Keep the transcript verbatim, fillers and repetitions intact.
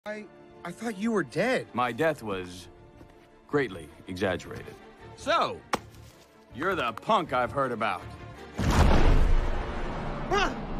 I... I thought you were dead. My death was greatly exaggerated. So, you're the punk I've heard about. Ah!